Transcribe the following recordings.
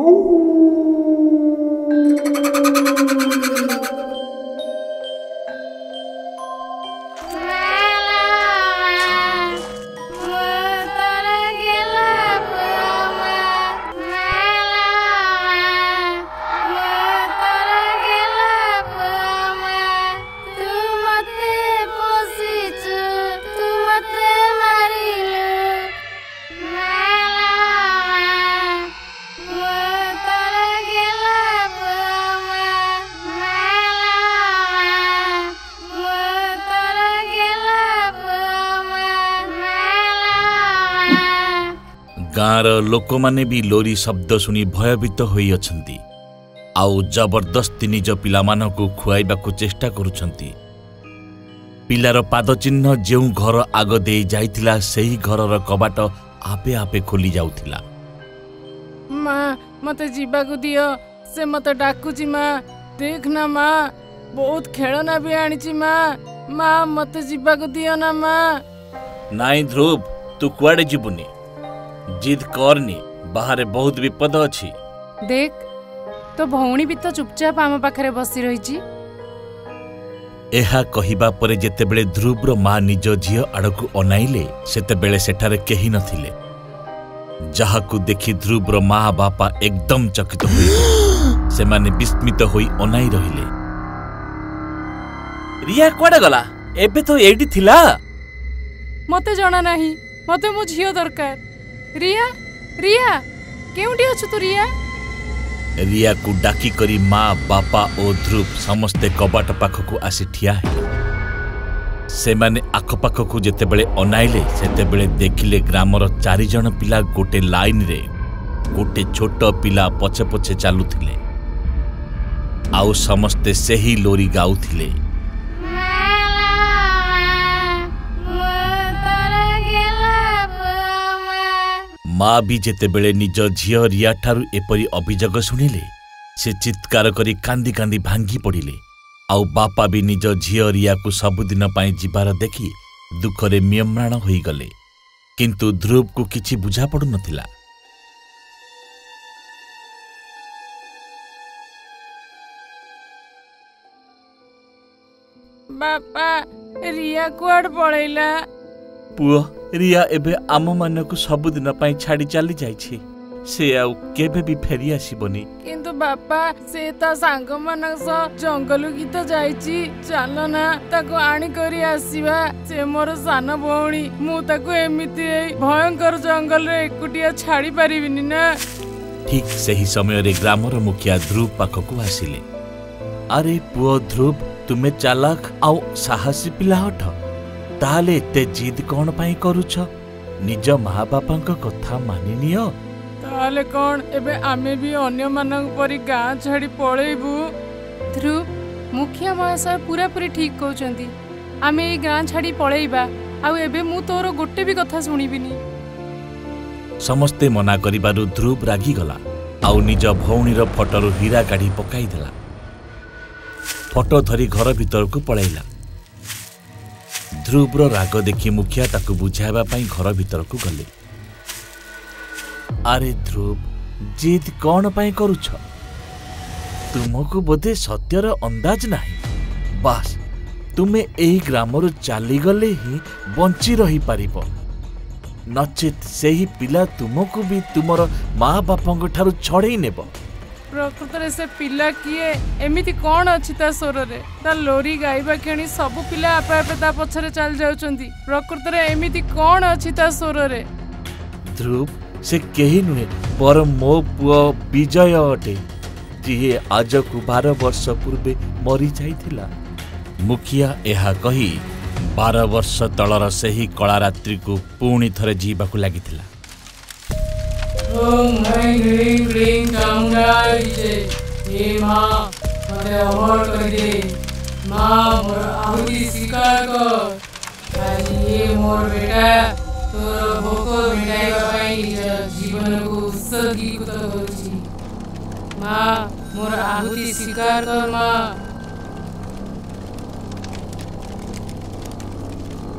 गाँर लोक माने भी लोरी शब्द शुणी भयभीत होई अछंती आउ जबरदस्ती निज पिलामानकु खुआइबाकु चेष्टा करुछंती। पिलार पाद चिन्ह जो घर आग दे जाइतिला सेही घरर कबाट आपे आपे खोली जाउथिला। माँ मते जीवाकु दियो, से मते डाकुची माँ, देख ना माँ बहुत खेलना भी आनिची माँ, माँ मते जीवाकु दियो ना माँ। नाई ध्रुव तू कुआडे जिबुनी, जिद करनी, बाहर बहुत विपद अछि। देख तो भौणी भी तो चुपचाप आम पाखरे बसी रहिची। एहा कहिबा परे जेतेबेले ध्रुवर माँ निज झियो आड़कु अनाइले सेतेबेले सेठारे केही नथिले। जहाकु देखि ध्रुवर माँ बापा एकदम चकित होई सेमाने विस्मित होई अनाई रहिले। रिया कुआडे गला? एबे तो एडी थिला। मते जणा नाही, मते मो झियो दरकार। रिया रिया केउंटी अछु तू रिया? रिया को डाकी करी माँ बापा और ध्रुव समस्ते कबाट पाखकु आसी ठिया हेले। सेमाने आखपाखकु जेतेबेले अनाइले सेतेबेले देखिले ग्रामर 4 जण पिला गोटे लाइन रे गोटे छोट पिला पछे पछे चालुथिले आउ समस्ते सेही लोरी गाउथिले। माँ भी जेतेबेले निज झियो रिया ठारू एपरी अभियोग शुणिले से चित्कार करी कांदी कांदी भांगी पड़िले। आउ बापा भी निज झियो रिया को सबुदिन पाई जिबार देखि दुखरे म्रियम्राण होई गले, किंतु ध्रुव को किछि बुझा पड़ु नथिला। बापा रिया कुआड पळैला? पुओ रिया एबे आम मानकु सबुदिन पाई छाड़ी चली जाइछि, से आउ केबे भी फेरी आसीबनी। किंतु बापा से ता सांग मानक जंगल की तो जाइछि, चलो ना ताको आनी करी आसीबा। से मोर सान भौणी, मु ताको एमिति भयंकर जंगल रे एकुटिया छाड़ी परिबिनी ना। ठीक सही समय रे ग्रामर मुखिया ध्रुव पाखकु आसिले। अरे पुओ ध्रुव, तुमे चालाक आउ साहसी पिला हठ, ताले एते जिद कौन पाई करूछ? निज माँ बापांक कथा मानि नियो। ताले कौन एबे आमे भी अन्य मानक परी गाँ छाड़ी पळेबू? ध्रुव मुखिया महाशय पूरा पूरी ठीक कहउचंती, आमे ए गाँ छाड़ी पळेइबा। आउ एबे मु तोर गोटे भी कथा सुनिबिनी। समस्ते मना करिबारु ध्रुव रागी गला आउ निज भौणीर फटरु हीरा काढ़ी पकाई देला। फटो धरी घर भीतर को पळैला। ध्रुवर राग देखि मुखिया ताकु बुझाइबा पाई घर भीतर को गले। अरे ध्रुव, जिद कौन पाई करूछ? तुमको बोधे सत्यर अंदाज नहीं। बास तुमे एही ग्रामरु चाली गले ही बंची रही पारिबो, नचेत सेही पिला तुमको भी तुमर माँ बापांक ठारू छड़ेई नेबो। प्रकृत रे से पिला किए? एमिति कौन अछि ता स्वर रे? ता लोरी गाइबा केणी सब पिला आपे आपे ता पछरे चल जाउचंती। प्रकृत रे एमिति कौन अछि ता स्वर रे? ध्रुव से केही नुहे पर मो पुओ विजय अटे, जी आज को 12 वर्ष पूर्वे मरी जाइथिला। मुखिया एहा कही 12 वर्ष तलर सेही कला रात्रि को पुणी थरे जीवाकु लागिथिला। ओम ह्रीं ह्रीं क्लीं चामुंडाय विजे, हे माँ मते अमर कर दे। माँ मोर आहुति स्वीकार कर। आज ये मोर बेटा तोर भोक मिटाइबा पाई जीवन को उत्सर्गीकृत करुछि। माँ मोर आहुति स्वीकार कर। माँ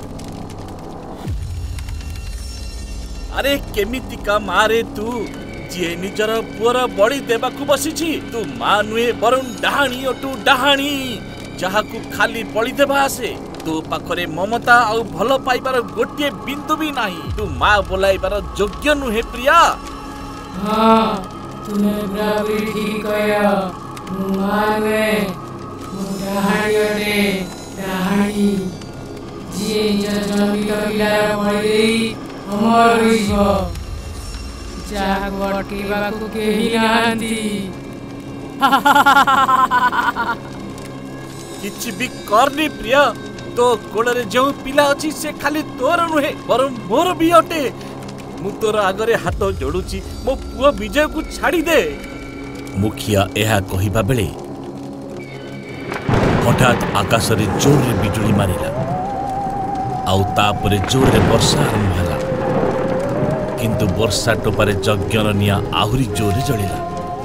अरे केमितिका मारे तू, जी निजर पुअर बड़ी देवाकू बसीछि तू मां नुहे बरं डाहाणी अटू डाहाणी जहाकू खाली बड़ी देवा आसे तो पाखरे ममता और भल पाइबार गोटे बिंदु भी नहीं तू मां बोलाइबार योग्य नुहे प्रिया। हाँ तुमे बराबरी ठीक कया मां नुहे डाहाणी अटे डाहाणी जी जन्मित पिलार बड़ी अमर होइबो जाहाकू अटकेबाकू केही नाहांती किछि भी करनी प्रिया तो कोड़े जो पिला अच्छी से खाली तोर नुहे बर मोर भी अटे मु तोर आगरे हाथ जोड़ुची मो पुआ विजय को छाड़ी दे। मुखिया एहा कहिबा बेले हठात आकाश रे जोर रे बिजुली मारिला आउ तापरे जोर रे वर्षा आरंभ होला किंतु वर्षा टोपारे यज्ञर निया आहुरी जोर रे जळिला।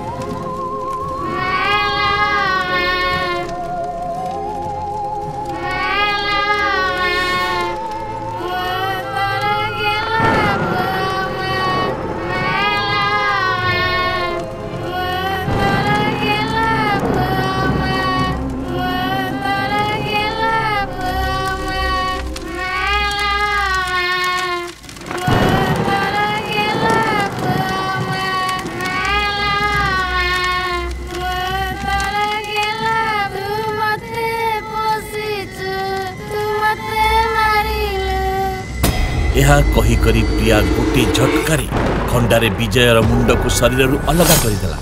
यह कही करी प्रिया गोटे झटकारे खंडारे विजयर मुंड को शरीर अलग करदेला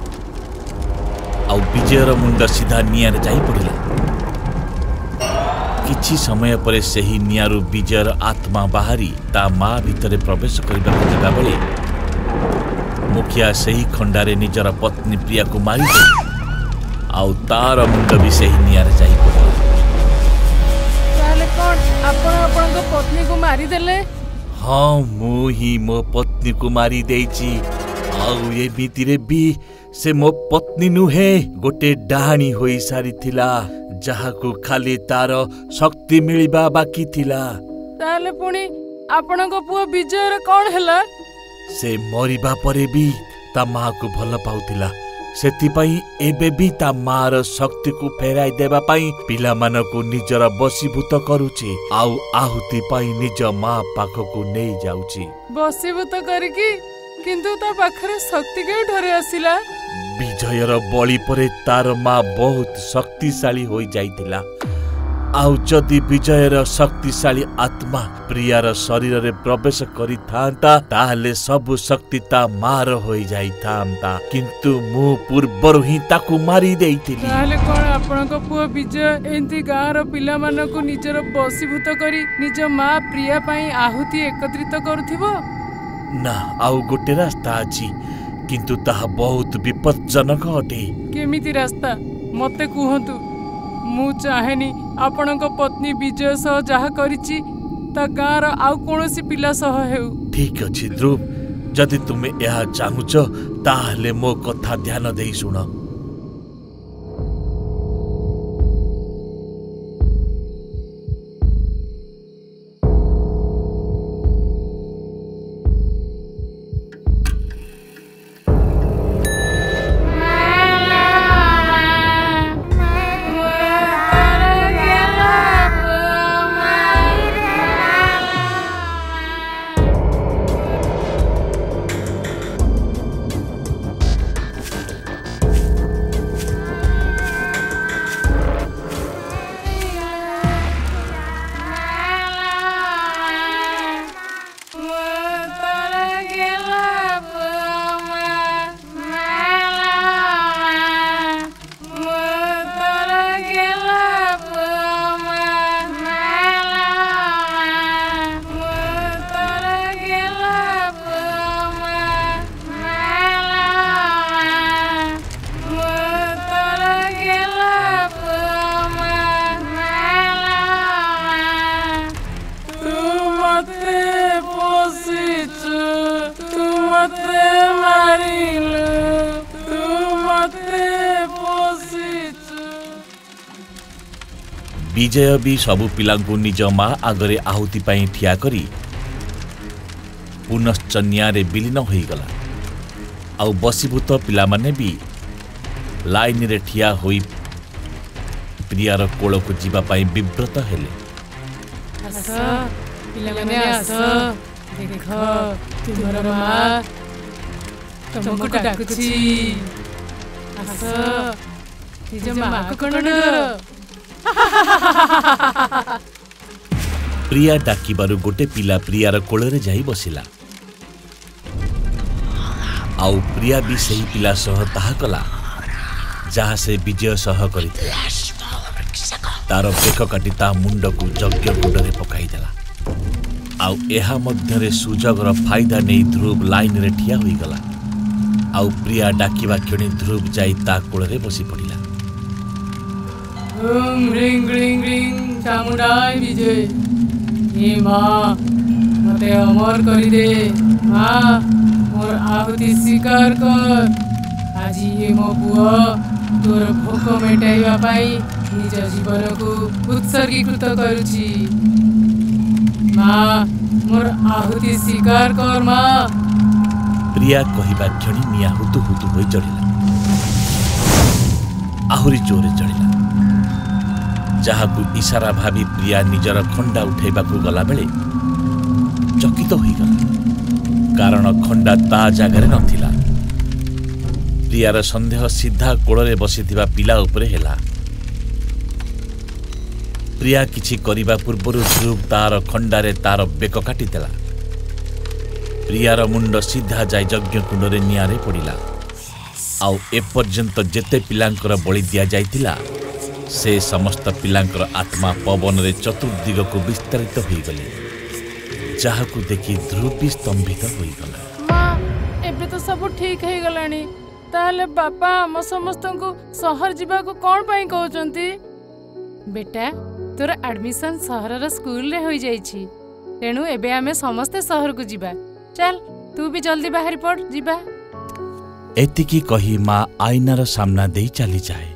आउ विजयर मुंड सीधा निआरे जाई पड़िला। किछि समय पर सेही निआरु विजयर आत्मा बाहरी ता मां भितरे प्रवेश करबा जिबा बेले मुखिया सेही खंडारे निजर पत्नी प्रिया को मारी आउ तार मुंड भी सेही निआरे जाई पड़िला। पत्नी को मारी देले? हाँ मु ही मो पत्नी को मारी देइची आउ ये बीतीरे भी से मो पत्नी नुहे गोटे डाहाणी होई सारी थिला जहाकू खाली तार शक्ति मिलिबा बाकी थिला। ताले पुणी आपनको पुआ विजयर कोन हैला? से मरिबा परे भी ता मां को भल पाउथिला सेति पई एबे भी ता मार शक्ति को फेराई देबा पई पिला मान को निजर बसीभूत करूची आउ आहुति पई निज मां पाख को नहीं जाउची। बसीभूत करकी किंतु ता पाखरे शक्ति के ठरे आसिला? विजयर बळी परे तार मां बहुत शक्तिशाली होई जाइतिला आउ जदि विजयर शक्तिशाली आत्मा प्रियार शरीर रे प्रवेश करी थांता ताहले सब शक्ति ता मार होई जाई थांता किंतु मु पूर्वरु ही ताकू मारी देइतिली। ताहले कोन आपनको पुआ विजय एंती गाँर पिला मान को निजर बसीभूत करी निज मां प्रिया पई आहुति एकत्रित करूथिबो? ना आउ गोटे रास्ता अछि किंतु ताहा बहुत विपदजनक अटे। केमिति रास्ता मते कुहंतु मु चाहेनी आपणक पत्नी विजय सह जहा करिछि ता गाँर आउ कोनोसी पिला सह हेउ। ठीक अछि ध्रुव जदि तुमे यह चाहुच ताहले मो कथा ध्यान देई सुन। विजय भी सबु पिलांकु निज मां आगरे आहुति ठिया करी पुनश्च न्यारे विलीन होईगला। आउ बसीभूत पिलामाने भी लाइन रे ठिया होई प्रियार कोल को जीवा पाई विव्रत हेले। आस पिलामाने आस देख तुमर मां तुमको डाकुची। आस निज मां को कोन डर। प्रिया डाकिबारु गोटे पिला प्रियार कोलरे जाई बसिला। आउ प्रिया भी सही पिला सह ताहा कला जहाँ से विजय सह करिथिला। तार बेक काटी ता मुंड को यज्ञ कुंडरे पकाईदेला। आउ एहा मध्यरे सुजगर फायदा नहीं ध्रुव लाइन रे ठिया होई गला। आउ प्रिया डाकिबा क्षणी ध्रुव जाई ता कोलरे बसी पड़िला। ओम रिंग रिंग रिंग चामुंडाई विजय हे माँ मते अमर करी दे। माँ मोर आहुति स्वीकार कर। आज ये मो पुआ तोर भोक मेटाइबा पाई निज जीवन को उत्सर्गीकृत करुची। माँ मोर आहुति स्वीकार कर। माँ प्रिया कहिबा क्षणी निया हुतु हुतु होई चढ़िला। आहुरी जोरे चढ़िला। जहाकू इशारा भावी प्रिया निजर खंडा उठेबा को गला बेले चकित होई गला। कारण खंडा ता जगार नथिला। प्रियार संदेह सीधा कोड़े बसीथिबा पिला उपरे हेला। प्रिया किछि करिबा पूर्वरु ध्रुव तार खंडारे तार बेक काटिदेला। प्रियार मुंड सीधा जाय यज्ञ कुंडरे नियारे पड़िला। आउ एपर्यंत जेते पिलांकर बलि दिया जाइतिला से समस्त पिलांकर आत्मा पवन रे चतुर्दिग को विस्तारित होई गले। जहाकू देखि ध्रुव भी स्तंभित होई गला। मां एबे तो सब ठीक हे गलानी। ताले बापा हम समस्त को शहर जीवा को कोन पई कहउचंती? बेटा तोर एडमिशन शहरर स्कूल रे होई जाईची। तेनु एबे आमे समस्त शहर को जीवा। चल तू भी जल्दी बाहर पड़ जीवा। एतिकी कही माँ आईनार सामना दे चली जाए।